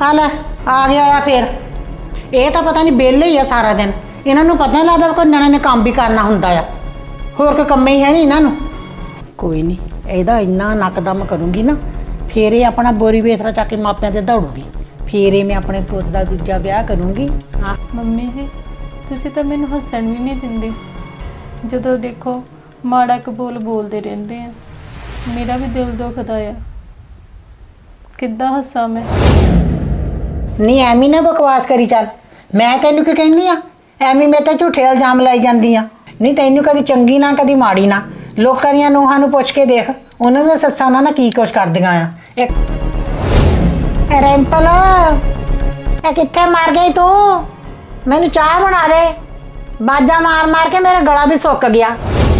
आ ले आ गया आ फिर ये तो पता नहीं बेले ही है सारा दिन इन्हों पता नहीं लगता कोई नने ने काम भी करना होंदा आ होर कोई कम ही है नहीं इन्हों कोई नहीं ਇਹਦਾ ਇੰਨਾ ਨੱਕਦਮ ਕਰੂੰਗੀ ਨਾ ਫਿਰ ਇਹ ਆਪਣਾ ਬੋਰੀ ਵੇਥਰਾ ਚੱਕ ਕੇ ਮਾਪਿਆਂ ਤੇ ਦੌੜੂਗੀ ਫਿਰ ਇਹ ਮੈਂ ਆਪਣੇ ਪੁੱਤ ਦਾ ਦੂਜਾ ਵਿਆਹ ਕਰੂੰਗੀ ਹਾਂ ਮੰਮੀ ਜੀ ਤੁਸੀਂ ਤਾਂ ਮੈਨੂੰ ਹੱਸਣ ਵੀ ਨਹੀਂ ਦਿੰਦੇ ਜਦੋਂ ਦੇਖੋ ਮਾੜਾ ਕਬੂਲ ਬੋਲਦੇ ਰਹਿੰਦੇ ਆ ਮੇਰਾ ਵੀ ਦਿਲ ਦੁਖਦਾ ਆ ਕਿੱਦਾਂ ਹੱਸਾਂ ਮੈਂ ਨਹੀਂ ਐਵੇਂ ਨਾ ਬਕਵਾਸ ਕਰੀ ਚੱਲ ਮੈਂ ਤੈਨੂੰ ਕੀ ਕਹਿੰਦੀ ਆ ਐਵੇਂ ਮੈਂ ਤਾਂ ਝੂਠੇ ਇਲਜ਼ਾਮ ਲਾਈ ਜਾਂਦੀ ਆ ਨਹੀਂ ਤੈਨੂੰ ਕਦੀ ਚੰਗੀ ਨਾ ਕਦੀ ਮਾੜੀ ਨਾ ਲੋਕਾਂ ਦੀਆਂ ਨੂੰਹਾਂ ਨੂੰ ਪੁੱਛ ਕੇ ਦੇਖ ਉਹਨਾਂ ਦੀਆਂ ਸੱਸਾਂ ਨਾਲ ਨਾ ਕੀ ਕੁਛ ਕਰਦੀਆਂ ਆ ਇੱਕ ਰੈਂਪਲ ਇਹ ਕਿੱਥੇ ਮਰ ਗਈ ਤੂੰ ਮੈਨੂੰ ਚਾਹ ਬਣਾ ਦੇ ਬਾਜਾ ਮਾਰ ਮਾਰ ਕੇ ਮੇਰਾ ਗਲਾ ਵੀ ਸੁੱਕ ਗਿਆ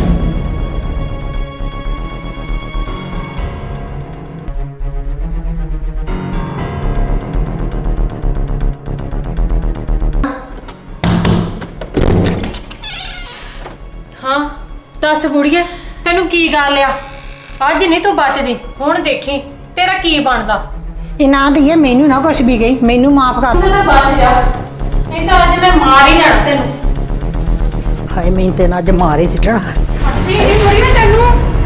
हाँ दस बुढ़िए तेनू की गल आ अज नहीं तू बचदी हुण देखी तेरा की बनदा इना दिए मैनू ना कुछ भी गई मैनू माफ कर तू ना बच जा नहीं तो अज मैं मार ही देना तेनू हाय मैं तेन अज मार ही सिटना तेरी बुढ़िए तेनू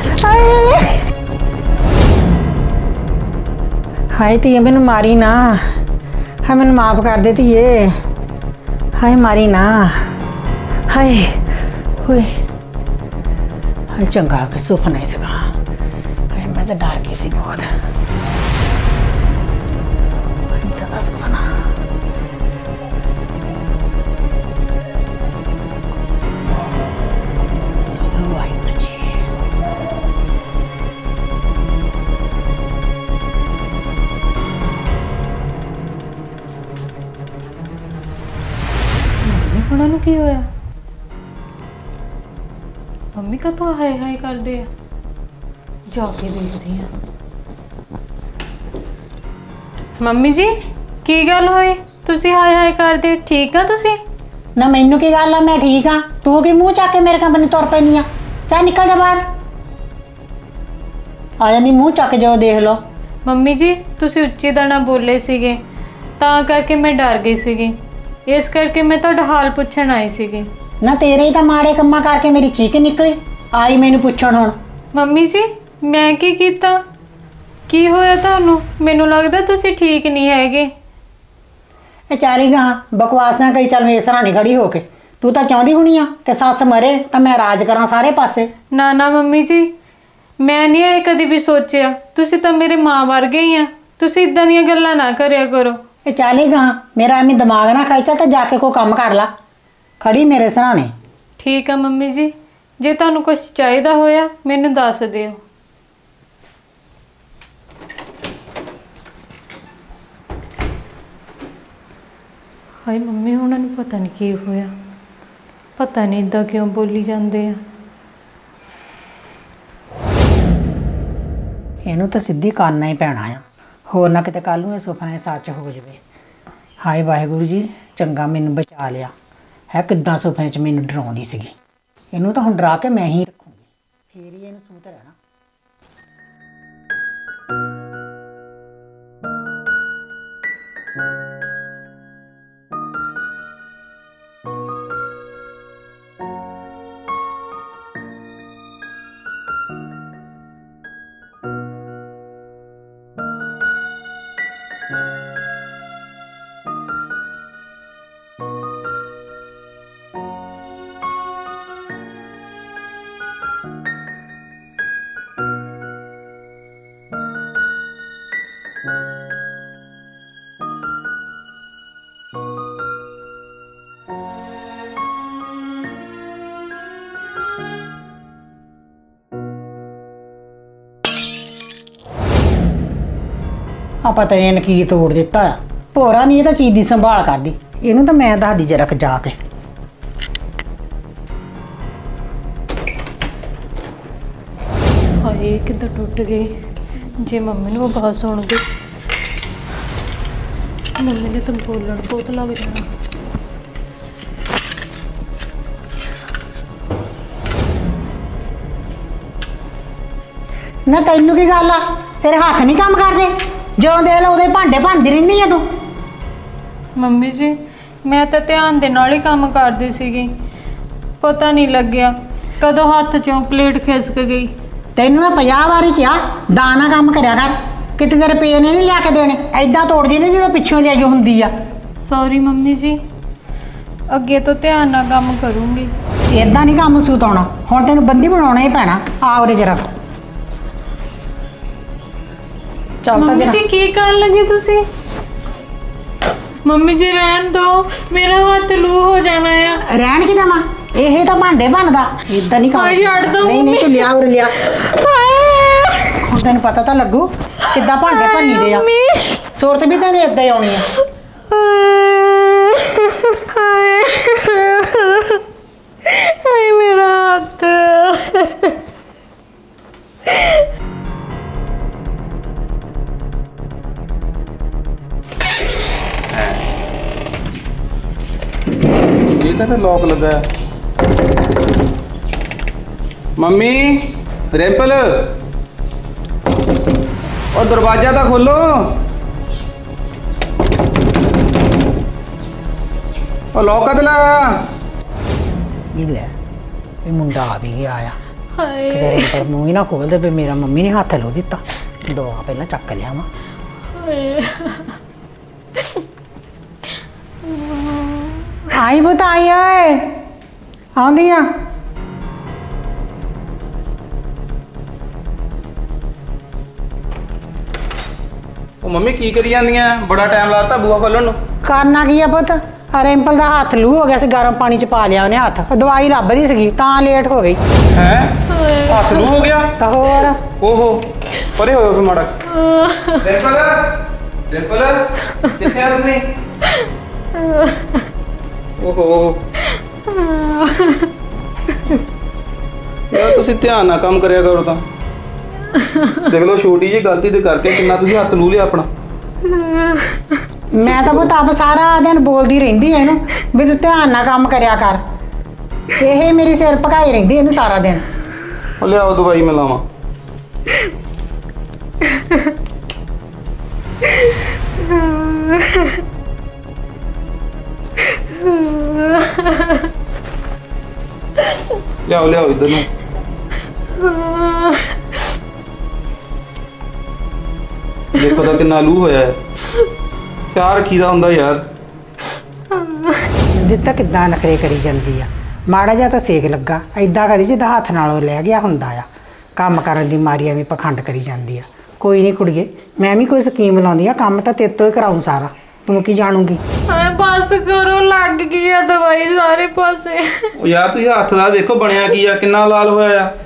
हाय धीए मैनू मारी ना हाय मैनू माफ कर दे धीए हाय मारी ना हाय होए हाय चंगा के सुपना ही सगा हाय मैं तो डर गई सी बहुत सुपना वाहिगुरू जी ਉਹਨਾਂ ਨੂੰ ਕੀ ਹੋਇਆ ਮੰਮੀ ਕਾ ਤੋਂ ਹਾਏ ਹਾਏ ਕਰਦੇ ਆ ਜਾ ਕੇ ਦੇਖਦੀ ਆ ਮੰਮੀ ਜੀ ਕੀ ਗੱਲ ਹੋਈ ਤੁਸੀਂ ਹਾਏ ਹਾਏ ਕਰਦੇ ਠੀਕ ਆ ਤੁਸੀਂ ना मैनू की गल है मैं ठीक हाँ तू की मूँह चक के मेरे कंपनी तुर पैनी चाहे निकल जा बाहर आ जाती मूँह चक जाओ देख लो ਮੰਮੀ ਜੀ ਤੁਸੀਂ ਉੱਚੀ ਦਾ ਨਾ ਬੋਲੇ ਸੀਗੇ ਤਾਂ ਕਰਕੇ ਮੈਂ ਡਰ ਗਈ ਸੀਗੀ ਇਸ ਕਰਕੇ ਮੈਂ ਤੁਹਾਡਾ ਹਾਲ ਪੁੱਛਣ ਆਈ ਸੀਗੀ ना तेरे ही तो माड़े कम्मा करके मेरी चीख निकली आई मैनू पुछण हुण ਮੰਮੀ जी ਮੈਂ ਕੀ ਕੀਤਾ ਕੀ ਹੋਇਆ ਤੁਹਾਨੂੰ ਮੈਨੂੰ ਲੱਗਦਾ ਤੁਸੀਂ ਠੀਕ ਨਹੀਂ ਹੈਗੇ ਇਹ ਚਾਲੀ ਗਾ ਬਕਵਾਸ ਨਾ ਕਰੀ ਚੱਲ ਮੇਰੇ ਸਰਾਣੇ ਖੜੀ ਹੋ ਕੇ ਤੂੰ ਤਾਂ ਚਾਹੁੰਦੀ ਹੁਣੀ ਆ ਕਿ ਸੱਸ ਮਰੇ ਤਾਂ ਮੈਂ ਰਾਜ ਕਰਾਂ ਸਾਰੇ ਪਾਸੇ ਨਾ ਨਾ ਮੰਮੀ ਜੀ ਮੈਂ ਨਹੀਂ ਇਹ ਕਦੀ ਵੀ ਸੋਚਿਆ ਤੁਸੀਂ ਤਾਂ ਮੇਰੇ ਮਾਂ ਵਰਗੇ ਹੀ ਆ ਤੁਸੀਂ ਇਦਾਂ ਦੀਆਂ ਗੱਲਾਂ ਨਾ ਕਰਿਆ ਕਰੋ ਇਹ ਚਾਲੀ ਗਾ ਮੇਰਾ ਐਵੇਂ ਦਿਮਾਗ ਨਾ ਖਾਈ ਚੱਲ ਤਾਂ ਜਾ ਕੇ ਕੋਈ ਕੰਮ ਕਰ ਲਾ ਖੜੀ ਮੇਰੇ ਸਰਾਣੇ ਠੀਕ ਆ ਮੰਮੀ ਜੀ ਜੇ ਤੁਹਾਨੂੰ ਕੁਝ ਚਾਹੀਦਾ ਹੋਇਆ ਮੈਨੂੰ ਦੱਸ ਦਿਓ ਹਾਏ ਮੰਮੀ ਉਹਨਾਂ ਨੂੰ ਪਤਾ ਨਹੀਂ ਕੀ ਹੋਇਆ ਪਤਾ ਨਹੀਂ ਇਦਾਂ ਕਿਉਂ ਬੋਲੀ ਜਾਂਦੇ ਆ ਇਹਨੂੰ ਤਾਂ ਸਿੱਧੀ ਕਰਨਾ ਹੀ ਪੈਣਾ ਆ ਹੋਰ ਨਾ ਕਿਤੇ ਕੱਲ ਨੂੰ ਇਹ ਸੁਪਨਾ ਸੱਚ ਹੋ ਜਾਵੇ ਹਾਏ ਵਾਹਿਗੁਰੂ ਜੀ ਚੰਗਾ ਮੈਨੂੰ ਬਚਾ ਲਿਆ ਹੈ ਕਿੱਦਾਂ ਸੁਪਨੇ 'ਚ ਮੈਨੂੰ ਡਰਾਉਂਦੀ ਸੀਗੀ ਇਹਨੂੰ ਤਾਂ ਹੁਣ ਡਰਾ ਕੇ ਮੈਂ ਹੀ ਰੱਖੂੰਗੀ ਫੇਰ ਹੀ ਇਹਨੂੰ ਸੂਤ ਰਹਿਣਾ ਆ ਪਤਾ ਨਹੀਂ ਕੀ ਤੋੜ ਦਿੱਤਾ ਆ ਭੋਰਾ ਨਹੀਂ ਇਹ ਤਾਂ ਚੀਜ਼ ਦੀ ਸੰਭਾਲ ਕਰਦੀ ਇਹਨੂੰ ਤਾਂ ਮੈਂ ਦੱਸਦੀ ਜਰਾ ਜਾ ਕੇ ਹਾਏ ਕਿੱਦਾਂ ਟੁੱਟ ਗਈ ਜੇ ਮੰਮੀ ਨੂੰ ਆਵਾਜ਼ ਸੁਣ ਗਈ ਮੰਮੀ ਨੇ ਤਾਂ ਬੋਲਣ ਬਹੁਤ ਲੱਗ ਜਾਣਾ ਨਾ ਤੈਨੂੰ ਕੀ ਗੱਲ ਆ तेरे हाथ नहीं काम करते जो दे लो भांडे भनती रही है तू ਮੰਮੀ ਜੀ ਮੈਂ ਤਾਂ ਧਿਆਨ ਦੇ ਨਾਲ ਹੀ ਕੰਮ ਕਰਦੀ ਸੀਗੀ, ਪਤਾ ਨਹੀਂ ਲੱਗਿਆ ਕਦੋਂ ਹੱਥ ਚੋਂ ਪਲੇਟ ਖਿਸਕ ਗਈ। ਤੈਨੂੰ ਮੈਂ 50 ਵਾਰੀ ਕਿਹਾ ਦਾਣਾ ਕੰਮ ਕਰਿਆ ਕਰ, ਕਿਤੇ ਤੇਰੇ ਪੇ ਨੇ ਨਹੀਂ ਲਿਆ ਕੇ ਦੇਣੇ। ਐਦਾਂ ਤੋੜਦੀ ਨੇ ਜਦੋਂ ਪਿੱਛੋਂ ਜਾਈ ਹੁੰਦੀ ਆ। ਸੌਰੀ ਮੰਮੀ ਜੀ, ਅੱਗੇ ਤੋਂ ਧਿਆਨ ਨਾਲ ਕੰਮ ਕਰੂੰਗੀ। ਏਦਾਂ ਨਹੀਂ ਕੰਮ ਸੁਤਾਉਣਾ, ਹੁਣ ਤੈਨੂੰ ਬੰਦੀ ਬਣਾਉਣਾ ਹੀ ਪੈਣਾ। ਆ ਉਰੇ ਜਰਾ ਚੱਲ ਤਾਂ ਮੰਮੀ ਜਰਾ। ਜੀ ਕੀ ਕਰਨ ਲੱਗੇ ਤੁਸੀਂ? ਮੰਮੀ ਜੀ ਰਹਿਣ ਦੋ, ਮੇਰਾ ਹੱਥ ਲੂ ਹੋ ਜਾਣਾ ਆ। ਰਹਿਣ ਕੀ ਦੇਵਾਂ, ਇਹ ਤਾਂ ਭਾਂਡੇ ਬਣਦਾ। ਏਦਾਂ ਨਹੀਂ ਕੰਮ। ਹਾਏ ਛੱਡ ਦਿਓ ਨਹੀਂ ਨਹੀਂ ਤੂੰ ਲਿਆ ਉਰੇ ਲਿਆ। ਹੁਣ ਤੈਨੂੰ ਪਤਾ ਤਾਂ ਲੱਗੂ ਕਿੱਦਾਂ ਭਾਂਡੇ ਭੰਨੀ ਦੇ ਆ। ਸੁਰਤ ਵੀ ਤੈਨੂੰ ਏਦਾਂ ਹੀ ਆਉਣੀ ਆ। ਹਾਏ ਮੇਰਾ ਹੱਥ। ਇਹ ਤਾਂ ਲੌਕ ਲੱਗਾ ਹੈ। ਮੰਮੀ ਰਿੰਪਲ ਉਹ ਦਰਵਾਜ਼ਾ ਤਾਂ ਖੋਲੋ। ਉਹ ਲੌਕ ਕਦ ਲਾਇਆ? ਇਹ ਲੈ ਇਹ ਮੁੰਡਾ ਆ ਵੀ ਗਿਆ ਆ। ਹਾਏ ਤੇਰੇ ਪਰ ਮੂੰਹ ਹੀ ਨਾ ਖੋਲਦੇ ਵੀ ਮੇਰਾ ਮੰਮੀ ਨੇ ਹੱਥ ਲੋ ਦਿੱਤਾ। ਦਵਾ ਪਹਿਲਾਂ ਚੱਕ ਲਿਆ ਵਾ। ਹਾਏ ਆਈ ਬਤਾਈ ਓਏ ਆਉਂਦੀ ਆ। ਉਹ ਮੰਮੀ ਕੀ ਕਰੀ ਜਾਂਦੀਆਂ? ਬੜਾ ਟਾਈਮ ਲਾਤਾ ਬੂਹਾ ਖੋਲਣ ਨੂੰ। ਕਰਨਾ ਕੀ ਆ ਪੁੱਤ? ਰਿੰਪਲ ਦਾ ਹੱਥ ਲੂ ਹੋ ਗਿਆ ਸੀ, ਗਰਮ ਪਾਣੀ ਚ ਪਾ ਲਿਆ ਉਹਨੇ ਹੱਥ। ਦਵਾਈ ਲੱਭਦੀ ਸੀਗੀ ਤਾਂ ਲੇਟ ਹੋ ਗਈ। ਹੈ ਹੱਥ ਲੂ ਹੋ ਗਿਆ? ਤਾਂ ਹੋਰ ਓਹੋ ਪਰੇ ਹੋਇਓ ਫਿਰ ਮਾੜਾ। ਰਿੰਪਲ ਰਿੰਪਲ ਕਿੱਥੇ ਆ ਤੁਸੀਂ? ਓਹੋ ਯਾਰ ਤੁਸੀਂ ਧਿਆਨ ਨਾਲ ਕੰਮ ਕਰਿਆ ਕਰੋ। ਤਾਂ ਦੇਖ ਲਓ ਛੋਟੀ ਜਿਹੀ ਗਲਤੀ ਦੇ ਕਰਕੇ ਕਿੰਨਾ ਤੁਸੀਂ ਹੱਥ ਲੂ ਲਿਆ ਆਪਣਾ। ਮੈਂ ਤਾਂ ਪੁੱਤ ਆਪ ਸਾਰਾ ਦਿਨ ਬੋਲਦੀ ਰਹਿੰਦੀ ਐ ਇਹਨੂੰ ਵੀ ਤੂੰ ਧਿਆਨ ਨਾਲ ਕੰਮ ਕਰਿਆ ਕਰ। ਇਹ ਮੇਰੀ ਸਿਰ ਭਕਾਈ ਰਹਿੰਦੀ ਇਹਨੂੰ ਸਾਰਾ ਦਿਨ। ਉਹ ਲਿਆਓ ਦਵਾਈ ਮੈਂ ਲਾਵਾਂ। ਲਿਆਓ ਲਿਆਓ ਇੱਧਰ ਨੂੰ। ਦੇਖੋ ਤਾਂ ਕਿੰਨਾ ਲੂ ਹੋਇਆ ਹੈ। ਕਿਆ ਰੱਖੀਦਾ ਹੁੰਦਾ ਯਾਰ। ਦਿੱਤਾ ਕਿੱਦਾਂ ਨਖਰੇ ਕਰੀ ਜਾਂਦੀ ਆ। ਮਾੜਾ ਜਿਹਾ ਤਾਂ ਸੇਕ ਲੱਗਾ ਐਦਾਂ ਕਦੀ ਜਿੱਦਾਂ ਹੱਥ ਨਾਲੋਂ ਲੈ ਗਿਆ ਹੁੰਦਾ ਆ। ਕੰਮ ਕਰਨ ਦੀ ਮਾਰੀ ਐਵੇਂ ਪਖੰਡ ਕਰੀ ਜਾਂਦੀ ਆ। ਕੋਈ ਨਹੀਂ ਕੁੜੀਏ, ਮੈਂ ਵੀ ਕੋਈ ਸਕੀਮ ਲਾਉਂਦੀ ਆ। ਕੰਮ ਤਾਂ ਤੇਰੇ ਤੋਂ ਹੀ ਕਰਾਉਂ ਸਾਰਾ। ਤੂੰ ਕੀ ਜਾਣੂਗੀ? ਹਾਏ ਬਸ ਕਰੋ, ਲੱਗ ਗਈ ਆ ਦਵਾਈ ਸਾਰੇ ਪਾਸੇ। ਉਹ ਯਾਰ ਤੁਸੀਂ ਹੱਥ ਦਾ ਦੇਖੋ ਬਣਿਆ ਕੀ ਆ, ਕਿੰਨਾ ਲਾਲ ਹੋਇਆ ਆ।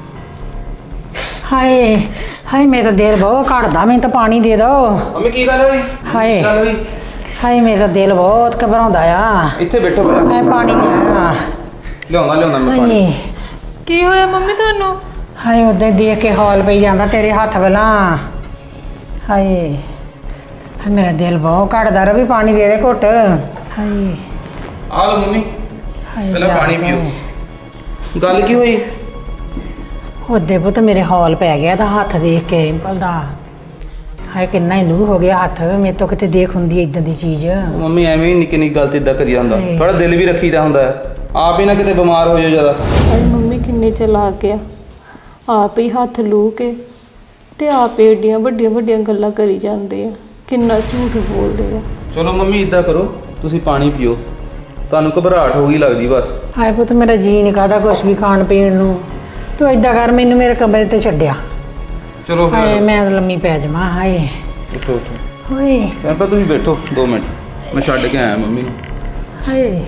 ਹਾਏ ਹਾਏ ਮੇਰਾ ਦਿਲ ਬਹੁਤ ਘੜਦਾ, ਮੈਨੂੰ ਤਾਂ ਪਾਣੀ ਦੇ ਦੋ। ਮੰਮੀ ਕੀ ਗੱਲ ਹੋਈ? ਹਾਏ ਕੀ ਗੱਲ ਹੋਈ? ਹਾਏ ਮੇਰਾ ਦਿਲ ਬਹੁਤ ਘਬਰਾਉਂਦਾ ਆ। ਇੱਥੇ ਬੈਠੋ ਪਹਿਲਾਂ। ਹਾਏ ਪਾਣੀ ਲਿਆ। ਲਿਆਉਂਦਾ ਮੈਂ ਪਾਣੀ। ਹਾਏ ਕੀ ਹੋਇਆ ਮੰਮੀ ਤੁਹਾਨੂੰ? ਹਾਏ ਉਦੋਂ ਦੇਖ ਕੇ ਹੌਲ ਪਈ ਜਾਂਦਾ ਤੇਰੇ ਹੱਥ ਵੱਲਾਂ। ਹਾਏ ਮੇਰਾ ਦਿਲ ਬਹੁਤ ਘੜਦਾ। ਰਵੀ ਪਾਣੀ ਦੇ ਦੇ ਘੁੱਟ। ਹਾਏ ਆ ਲਓ ਮੰਮੀ ਹਾਏ ਪਹਿਲਾਂ ਪਾਣੀ ਯਾਰ। ਪੀਓ। ਗੱਲ ਕੀ ਹੋਈ? ਉਹਦੇ ਪੁੱਤ ਮੇਰੇ ਹੌਲ ਪੈ ਗਿਆ ਤਾਂ ਹੱਥ ਦੇਖ ਕੇ ਰਿੰਪਲ ਦਾ। ਹਾਏ ਕਿੰਨਾ ਹੀ ਲੂ ਹੋ ਗਿਆ ਹੱਥ। ਮੇਰੇ ਤੋਂ ਕਿਤੇ ਦੇਖ ਹੁੰਦੀ ਇਦਾਂ ਦੀ ਚੀਜ਼। ਉਹ ਮੰਮੀ ਐਵੇਂ ਹੀ ਨਿੱਕੀ ਨਿੱਕੀ ਗਲਤੀ ਇਦਾਂ ਕਰੀ ਜਾਂਦਾ। ਹਾਏ। ਥੋੜਾ ਦਿਲ ਵੀ ਰੱਖੀਦਾ ਹੁੰਦਾ ਹੈ। ਆਪ ਹੀ ਨਾ ਕਿਤੇ ਬਿਮਾਰ ਹੋ ਜਾਓ ਜ਼ਿਆਦਾ। ਹਾਏ ਮੰਮੀ ਕਿੰਨੇ ਚਲਾਕ ਆ, ਆਪ ਹੀ ਹੱਥ ਲੂ ਕੇ ਤੇ ਆਪ ਹੀ ਏਡੀਆਂ ਵੱਡੀਆਂ ਵੱਡੀਆਂ ਗੱਲਾਂ ਕਰੀ ਜਾਂਦੇ ਆ। ਕਿੰਨਾ ਝੂਠ ਬੋਲਦੇ ਆ। ਚਲੋ ਮੰਮੀ ਇਦਾਂ ਕਰੋ, ਤੁਸੀਂ ਪਾਣੀ ਪੀਓ। ਤੁਹਾਨੂੰ ਘਬਰਾਹਟ ਹੋ ਗਈ ਲੱਗਦੀ ਬਸ। ਹਾਏ ਪੁੱਤ ਮੇਰਾ ਜੀ ਨਹੀਂ ਕਰਦਾ ਕੁਛ ਵੀ ਖਾਣ ਪੀਣ ਨੂੰ। ਤੂੰ ਏਦਾਂ ਕਰ, ਮੈਨੂੰ ਮੇਰੇ ਕਮਰੇ ਤੇ ਛੱਡਿਆ। ਚਲੋ ਹਾਏ ਫਿਰ ਮੈਂ ਤਾਂ ਲੰਮੀ ਪੈ ਜਾਵਾਂ। ਹਾਏ ਉੱਠੋ ਉੱਠੋ। ਹੋਏ ਕਹਿੰਦਾ ਤੁਸੀਂ ਬੈਠੋ 2 ਮਿੰਟ, ਮੈਂ ਛੱਡ ਕੇ ਆਇਆ ਮੰਮੀ ਨੂੰ। ਹਾਏ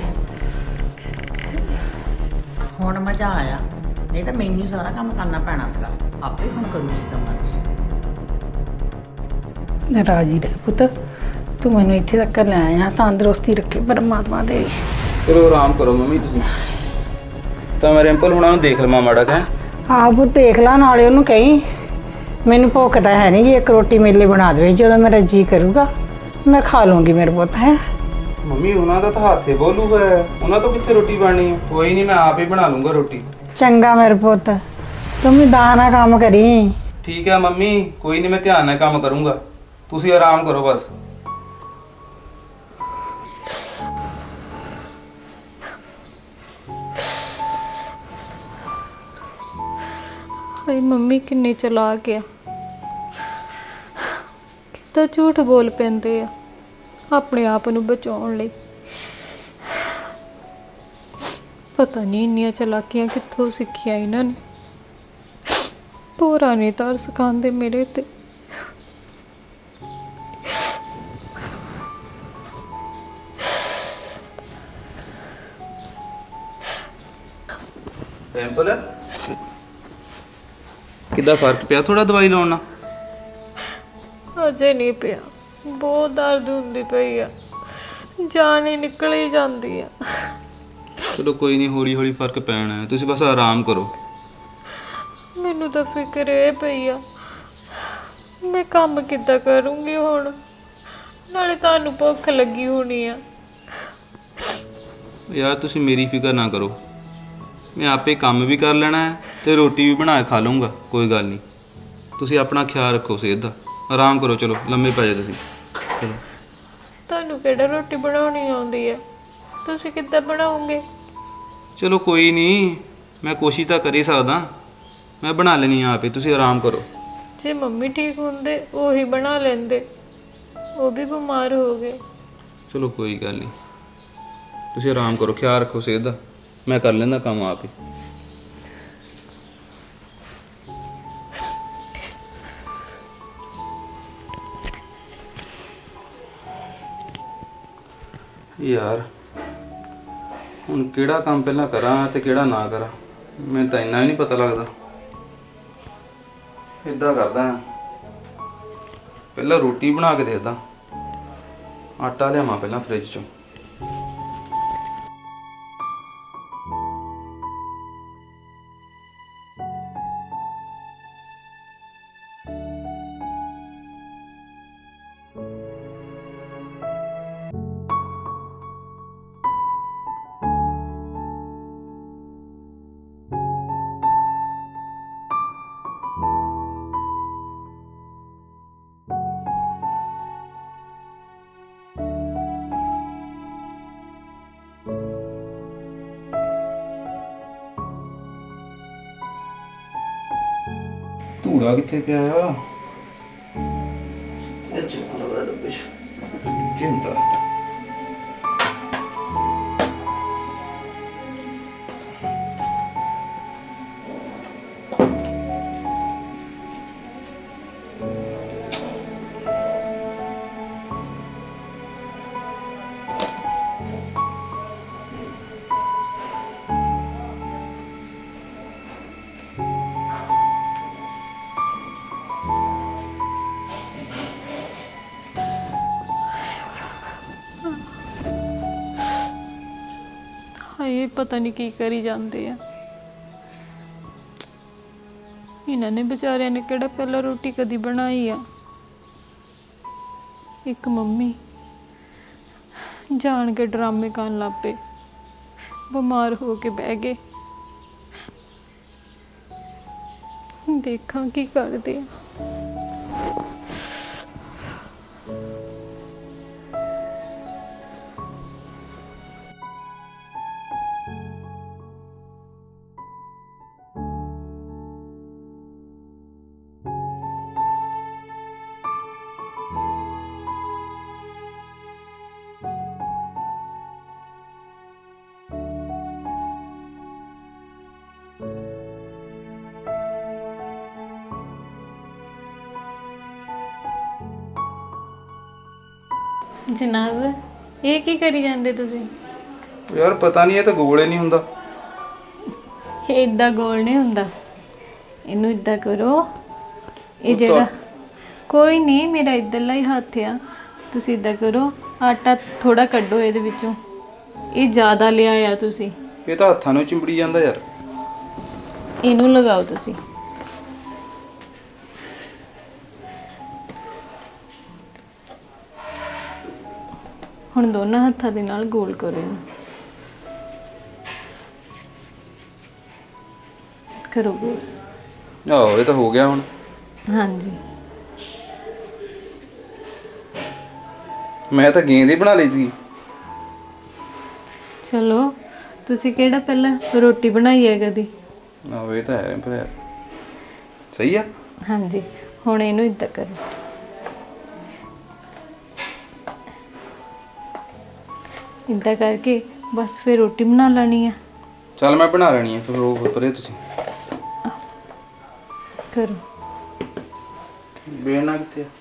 ਹੁਣ ਮਜ਼ਾ ਆਇਆ, ਨਹੀਂ ਤਾਂ ਮੈਨੂੰ ਸਾਰਾ ਕੰਮ ਕਰਨਾ ਪੈਣਾ ਸੀਗਾ। ਆਪੇ ਹੁਣ ਕਰੂ ਜਿੱਦਾਂ ਮਰਜ਼ੀ। ਰਾਜੀ ਰਹਿ ਪੁੱਤ, ਤੂੰ ਮੈਨੂੰ ਇੱਥੇ ਤੱਕ ਲੈ ਆਇਆ। ਤੰਦਰੁਸਤੀ ਰੱਖੇ ਪਰਮਾਤਮਾ ਦੇ। ਚਲੋ ਆਰਾਮ ਕਰੋ ਮੰਮੀ ਤੁਸੀਂ। ਤਾਂ ਮੈਂ ਰਿੰਪਲ ਹੁਣਾਂ ਨੂੰ ਦੇਖ ਲਵਾਂ ਮਾੜਾ ਕਹਿ। ਆਪ ਦੇਖ ਲਾ, ਨਾਲੇ ਉਹਨੂੰ ਕਹੀਂ ਮੈਨੂੰ ਭੁੱਖ ਤਾਂ ਹੈ ਨਹੀਂ ਜੀ, ਇੱਕ ਰੋਟੀ ਮੇਰੇ ਲਈ ਬਣਾ ਦੇਵੇ। ਜਦੋਂ ਮੇਰਾ ਜੀ ਕਰੂਗਾ ਮੈਂ ਖਾ ਲੂੰਗੀ ਮੇਰੇ ਪੁੱਤ। ਹੈ ਮੰਮੀ ਉਹਨਾਂ ਦਾ ਤਾਂ ਹੱਥੇ ਬੋਲੂ ਹੋਇਆ, ਉਹਨਾਂ ਤੋਂ ਕਿੱਥੇ ਰੋਟੀ ਬਣਨੀ ਹੈ। ਕੋਈ ਨਹੀਂ, ਮੈਂ ਆਪ ਹੀ ਬਣਾ ਲੂੰਗਾ ਰੋਟੀ। ਚੰਗਾ ਮੇਰੇ ਪੁੱਤ, ਤੂੰ ਵੀ ਦਾਣਾ ਕੰਮ ਕਰੀ। ਠੀਕ ਹੈ ਮੰਮੀ, ਕੋਈ ਨਹੀਂ, ਮੈਂ ਧਿਆਨ ਨਾਲ ਕੰਮ ਕਰੂੰਗਾ। ਤੁਸੀਂ ਆਰਾਮ ਕਰੋ ਬਸ। ਹਾਏ ਮੰਮੀ ਕਿੰਨੀ ਚਲਾਕ ਆ, ਕਿੱਦਾਂ ਝੂਠ ਬੋਲ ਪੈਂਦੇ ਆ ਆਪਣੇ ਆਪ ਨੂੰ ਬਚਾਉਣ ਲਈ। ਪਤਾ ਨਹੀਂ ਇੰਨੀਆਂ ਚਲਾਕੀਆਂ ਕਿੱਥੋਂ ਸਿੱਖੀਆਂ ਇਹਨਾਂ ਨੇ। ਪੂਰਾ ਨਹੀਂ ਤਰਸ ਖਾਂਦੇ ਮੇਰੇ ਤੇ। ਟੈਂਪਲ ਕਿੱਦਾਂ ਫਰਕ ਪਿਆ ਥੋੜਾ ਦਵਾਈ ਲਾਉਣ ਨਾਲ? ਅਜੇ ਨਹੀਂ ਪਿਆ, ਬਹੁਤ ਦਰਦ ਹੁੰਦੀ ਪਈ ਆ, ਜਾਨ ਹੀ ਨਿਕਲ ਹੀ ਜਾਂਦੀ ਆ। ਚਲੋ ਕੋਈ ਨਹੀਂ, ਹੌਲੀ ਹੌਲੀ ਫਰਕ ਪੈਣਾ ਹੈ, ਤੁਸੀਂ ਬਸ ਆਰਾਮ ਕਰੋ। ਮੈਨੂੰ ਤਾਂ ਫਿਕਰ ਇਹ ਪਈ ਆ ਮੈਂ ਕੰਮ ਕਿੱਦਾਂ ਕਰੂੰਗੀ ਹੁਣ, ਨਾਲੇ ਤੁਹਾਨੂੰ ਭੁੱਖ ਲੱਗੀ ਹੋਣੀ ਆ। ਯਾਰ ਤੁਸੀਂ ਮੇਰੀ ਫਿਕਰ ਨਾ ਕਰੋ, ਮੈਂ ਆਪੇ ਕੰਮ ਵੀ ਕਰ ਲੈਣਾ ਹੈ ਤੇ ਰੋਟੀ ਵੀ ਬਣਾ ਕੇ ਖਾ ਲੂੰਗਾ, ਕੋਈ ਗੱਲ ਨਹੀਂ। ਤੁਸੀਂ ਆਪਣਾ ਖਿਆਲ ਰੱਖੋ ਸਿਹਤ ਦਾ, ਆਰਾਮ ਕਰੋ। ਚਲੋ ਲੰਮੇ ਪੈ ਜਾਓ ਤੁਸੀਂ। ਚਲੋ ਤੁਹਾਨੂੰ ਕਿਹੜਾ ਰੋਟੀ ਬਣਾਉਣੀ ਆਉਂਦੀ ਹੈ, ਤੁਸੀਂ ਕਿੱਦਾਂ ਬਣਾਓਗੇ? ਚਲੋ ਕੋਈ ਨਹੀਂ, ਮੈਂ ਕੋਸ਼ਿਸ਼ ਤਾਂ ਕਰ ਹੀ ਸਕਦਾ, ਮੈਂ ਬਣਾ ਲੈਣੀ ਆ ਆਪੇ, ਤੁਸੀਂ ਆਰਾਮ ਕਰੋ। ਜੇ ਮੰਮੀ ਠੀਕ ਹੁੰਦੇ ਉਹੀ ਬਣਾ ਲੈਂਦੇ, ਉਹ ਵੀ ਬਿਮਾਰ ਹੋ ਗਏ। ਚਲੋ ਕੋਈ ਗੱਲ ਨਹੀਂ, ਤੁਸੀਂ ਆਰਾਮ ਕਰੋ, ਖਿਆਲ ਰੱਖੋ ਸਿਹਤ ਦਾ, ਮੈਂ ਕਰ ਲੈਂਦਾ ਕੰਮ ਆਪੇ। ਯਾਰ ਹੁਣ ਕਿਹੜਾ ਕੰਮ ਪਹਿਲਾਂ ਕਰਾਂ ਤੇ ਕਿਹੜਾ ਨਾ ਕਰਾਂ, ਮੈਨੂੰ ਤਾਂ ਇੰਨਾ ਵੀ ਨਹੀਂ ਪਤਾ ਲੱਗਦਾ। ਇੱਦਾਂ ਕਰਦਾ ਪਹਿਲਾਂ ਰੋਟੀ ਬਣਾ ਕੇ ਦੇਖਦਾ, ਆਟਾ ਲਿਆਵਾਂ ਪਹਿਲਾਂ ਫ੍ਰਿਜ ਚੋਂ। ਧੂੜਾ ਕਿੱਥੇ ਪਿਆ ਆ? ਇਹ ਚੱਕ ਲਗਾ ਡੱਬੇ ਚ ਚਿੰਤਾ। ਹਾਏ ਪਤਾ ਨਹੀਂ ਕੀ ਕਰੀ ਜਾਂਦੇ ਆ ਇਹਨਾਂ ਨੇ, ਵਿਚਾਰਿਆਂ ਨੇ ਕਿਹੜਾ ਪਹਿਲਾਂ ਰੋਟੀ ਕਦੀ ਬਣਾਈ ਆ। ਇੱਕ ਮੰਮੀ ਜਾਣ ਕੇ ਡਰਾਮੇ ਕਰਨ ਲੱਗ ਪਏ, ਬਿਮਾਰ ਹੋ ਕੇ ਬਹਿ ਗਏ। ਦੇਖਾਂ ਕੀ ਕਰਦੇ ਆ। ਜਨਾਬ ਇਹ ਕੀ ਕਰੀ ਜਾਂਦੇ ਤੁਸੀਂ? ਯਾਰ ਪਤਾ ਨਹੀਂ, ਇਹ ਤਾਂ ਗੋਲ ਹੀ ਨਹੀਂ ਹੁੰਦਾ। ਇਹ ਇਦਾਂ ਗੋਲ ਨਹੀਂ ਹੁੰਦਾ, ਇਹਨੂੰ ਇਦਾਂ ਕਰੋ। ਇਹ ਜਿਹੜਾ ਕੋਈ ਨਹੀਂ, ਮੇਰਾ ਇੱਧਰਲਾ ਹੀ ਹੱਥ ਆ, ਤੁਸੀਂ ਇਦਾਂ ਕਰੋ, ਆਟਾ ਥੋੜਾ ਕੱਢੋ ਇਹਦੇ ਵਿੱਚੋਂ। ਇਹ ਜ਼ਿਆਦਾ ਲਿਆ ਆ ਤੁਸੀਂ, ਇਹ ਤਾਂ ਹੱਥਾਂ ਨੂੰ ਚਿੰਬੜੀ ਜਾਂਦਾ ਯਾਰ। ਇਹਨੂੰ ਲਗਾਓ ਤੁਸੀਂ। ਹੁਣ ਦੋਨਾਂ ਹੱਥਾਂ ਦੇ ਨਾਲ ਗੋਲ ਕਰੋ ਇਹਨੂੰ, ਕਰੋ ਗੋਲ। ਆਹੋ ਇਹ ਤਾਂ ਹੋ ਗਿਆ ਹੁਣ। ਹਾਂਜੀ ਮੈਂ ਤਾਂ ਗੇਂਦ ਹੀ ਬਣਾ ਲਈ ਸੀ। ਚਲੋ ਤੁਸੀਂ ਕਿਹੜਾ ਪਹਿਲਾਂ ਰੋਟੀ ਬਣਾਈ ਹੈ ਕਦੀ? ਆਹੋ ਇਹ ਤਾਂ ਹੈ, ਪਰ ਸਹੀ ਆ। ਹਾਂਜੀ ਹੁਣ ਇਹਨੂੰ ਇੱਦਾਂ ਕਰੋ, ਇੱਦਾਂ ਕਰਕੇ ਬਸ ਫਿਰ ਰੋਟੀ ਬਣਾ ਲੈਣੀ ਆ। ਚੱਲ ਮੈਂ ਬਣਾ ਲੈਣੀ ਆ, ਫਿਰ ਉਹ ਪਰੇ ਤੁਸੀਂ ਕਰੋ। ਬੇਣਾ ਕਿੱਥੇ ਆ?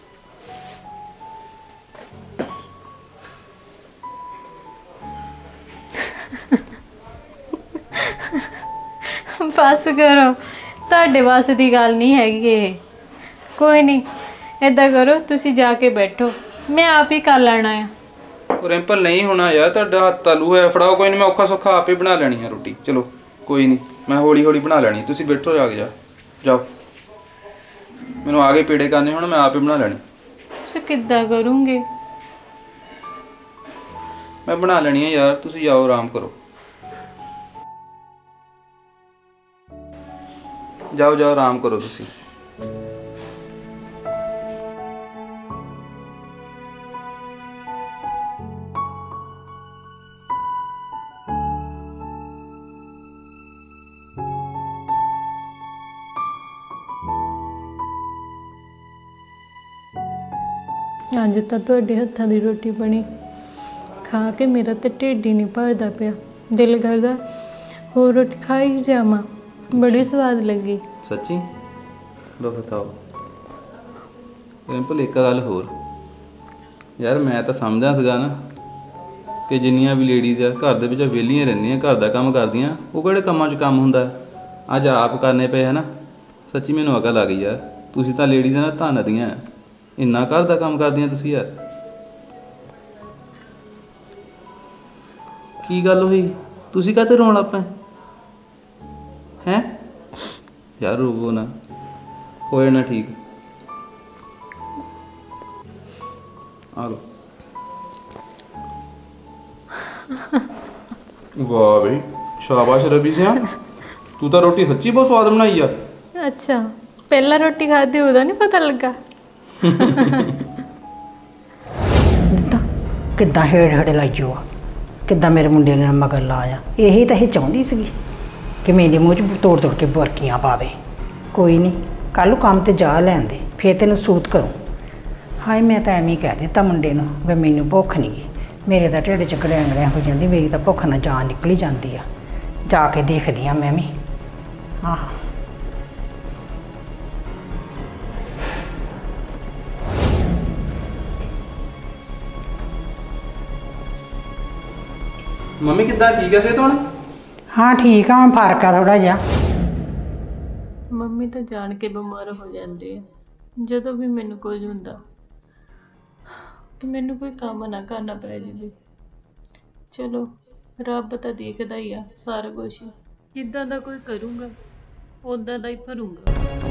ਬਸ ਕਰੋ, ਤੁਹਾਡੇ ਵਾਸਤੇ ਦੀ ਗੱਲ ਨਹੀਂ ਹੈਗੀ ਇਹ। ਕੋਈ ਨਹੀਂ, ਏਦਾਂ ਕਰੋ ਤੁਸੀਂ ਜਾ ਕੇ ਬੈਠੋ, ਮੈਂ ਆਪ ਹੀ ਕਰ ਲੈਣਾ ਆ। ਉਹ ਰਿੰਪਲ ਨਹੀਂ ਹੋਣਾ ਯਾਰ, ਤੁਹਾਡਾ ਹੱਥ ਤਾਲੂ ਹੈ, ਫੜਾਓ। ਕੋਈ ਨਹੀਂ, ਮੈਂ ਔਖਾ ਸੌਖਾ ਆਪੇ ਬਣਾ ਲੈਣੀ ਆ ਰੋਟੀ। ਚਲੋ ਕੋਈ ਨਹੀਂ, ਮੈਂ ਹੌਲੀ ਹੌਲੀ ਬਣਾ ਲੈਣੀ। ਤੁਸੀਂ ਬੈਠੋ ਜਾ ਕੇ, ਜਾਓ। ਮੈਨੂੰ ਆ ਗਏ ਪੇੜੇ ਕਰਨੇ, ਹੁਣ ਮੈਂ ਆਪੇ ਬਣਾ ਲੈਣੀ। ਤੁਸੀਂ ਕਿੱਦਾਂ ਕਰੋਗੇ? ਮੈਂ ਬਣਾ ਲੈਣੀ ਆ ਯਾਰ, ਤੁਸੀਂ ਜਾਓ ਆਰਾਮ ਕਰੋ। ਜਾਓ ਜਾਓ ਆਰਾਮ ਕਰੋ ਤੁਸੀਂ। ਅੱਜ ਤਾਂ ਤੁਹਾਡੇ ਹੱਥਾਂ ਦੀ ਰੋਟੀ ਬਣੀ, ਖਾ ਕੇ ਮੇਰਾ ਤੇ ਢਿੱਡ ਹੀ ਨਹੀਂ ਭਰਦਾ ਪਿਆ। ਦਿਲ ਕਰਦਾ ਹੋਰ ਰੋਟੀ ਖਾਈ ਜਾਵਾਂ, ਬੜੀ ਸਵਾਦ ਲੱਗੀ। ਸੱਚੀ? ਲੋ ਬਤਾਓ ਰਿੰਪਲ, ਇੱਕ ਗੱਲ ਹੋਰ ਯਾਰ, ਮੈਂ ਤਾਂ ਸਮਝਦਾ ਸੀਗਾ ਨਾ ਕਿ ਜਿੰਨੀਆਂ ਵੀ ਲੇਡੀਜ਼ ਆ ਘਰ ਦੇ ਵਿੱਚ ਵਿਹਲੀਆਂ ਰਹਿੰਦੀਆਂ, ਘਰ ਦਾ ਕੰਮ ਕਰਦੀਆਂ, ਉਹ ਕਿਹੜੇ ਕੰਮਾਂ 'ਚ ਕੰਮ ਹੁੰਦਾ। ਅੱਜ ਆਪ ਕਰਨੇ ਪਏ ਹੈ ਨਾ। ਸੱਚੀ ਮੈਨੂੰ ਅਕਲ ਆ ਗਈ ਯਾਰ, ਤੁਸੀਂ ਤਾਂ ਲੇਡੀਜ਼ ਨਾ ਧੰਨ ਦੀਆਂ, ਇੰਨਾ ਘਰ ਦਾ ਕੰਮ ਕਰਦੀਆਂ ਤੁਸੀਂ ਯਾਰ। ਕੀ ਗੱਲ ਹੋਈ? ਤੁਸੀਂ ਕਾਹਤੇ ਰੋਣ ਲੱਗ ਪਏ ਹੈਂ? ਯਾਰ ਰੋਵੋ ਨਾ, ਹੋਏ ਨਾ ਠੀਕ। ਆ ਲੋ। ਵਾਹ ਬਈ, ਸ਼ਾਬਾਸ਼ ਰਵੀ ਸਿਆ, ਤੂੰ ਤਾਂ ਰੋਟੀ ਸੱਚੀ ਬਹੁਤ ਸਵਾਦ ਬਣਾਈ ਆ। ਅੱਛਾ, ਪਹਿਲਾਂ ਰੋਟੀ ਖਾਧੀ ਉਹਦਾ ਨਹੀਂ ਪਤਾ ਲੱਗਾ? ਦਿੱਤਾ ਕਿੱਦਾਂ ਹੇੜ ਲਾਈਓ ਆ, ਕਿੱਦਾਂ ਮੇਰੇ ਮੁੰਡੇ ਨੇ ਮਗਰ ਲਾਇਆ। ਇਹੀ ਤਾਂ ਇਹ ਚਾਹੁੰਦੀ ਸੀਗੀ ਕਿ ਮੇਰੇ ਮੂੰਹ 'ਚ ਤੋੜ ਤੋੜ ਕੇ ਬੁਰਕੀਆਂ ਪਾਵੇ। ਕੋਈ ਨਹੀਂ, ਕੱਲ੍ਹ ਨੂੰ ਕੰਮ ਤੇ ਜਾ ਲੈਣ ਦੇ, ਫਿਰ ਤੈਨੂੰ ਸੂਤ ਕਰੂੰ। ਹਾਏ ਮੈਂ ਤਾਂ ਐਵੇਂ ਹੀ ਕਹਿ ਦਿੱਤਾ ਮੁੰਡੇ ਨੂੰ ਵੀ ਮੈਨੂੰ ਭੁੱਖ ਨਹੀਂ ਗੀ, ਮੇਰੇ ਤਾਂ ਢਿੱਡ 'ਚ ਗੜਿਆਂ ਹੋ ਜਾਂਦੀ, ਮੇਰੀ ਤਾਂ ਭੁੱਖ ਨਾਲ ਜਾਨ ਨਿਕਲੀ ਜਾਂਦੀ ਆ। ਜਾ ਕੇ ਦੇਖਦੀ ਆ ਮੈਂ ਵੀ। ਆਹ ਮੰਮੀ ਕਿੱਦਾਂ, ਠੀਕ ਹੈ ਸਿਹਤ ਹੁਣ? ਹਾਂ ਠੀਕ ਆ, ਹੁਣ ਫਰਕ ਆ ਥੋੜਾ ਜਿਹਾ। ਮੰਮੀ ਤਾਂ ਜਾਣ ਕੇ ਬਿਮਾਰ ਹੋ ਜਾਂਦੇ ਆ ਜਦੋਂ ਵੀ ਮੈਨੂੰ ਕੁਝ ਹੁੰਦਾ, ਕਿ ਮੈਨੂੰ ਕੋਈ ਕੰਮ ਨਾ ਕਰਨਾ ਪੈ ਜਾਵੇ। ਚਲੋ ਰੱਬ ਤਾਂ ਦੇਖਦਾ ਹੀ ਆ ਸਾਰਾ ਕੁਝ, ਜਿੱਦਾਂ ਦਾ ਕੋਈ ਕਰੂੰਗਾ ਉੱਦਾਂ ਦਾ ਹੀ ਭਰੂੰਗਾ।